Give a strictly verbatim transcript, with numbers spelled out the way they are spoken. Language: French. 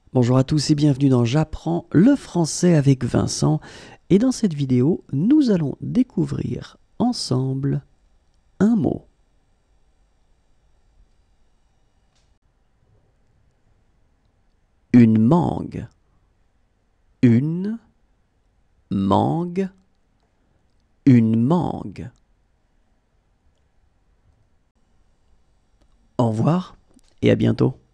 Bonjour à tous et bienvenue dans J'apprends le français avec Vincent. Et dans cette vidéo, nous allons découvrir ensemble un mot. Une mangue. Une mangue. Une mangue. Au revoir et à bientôt.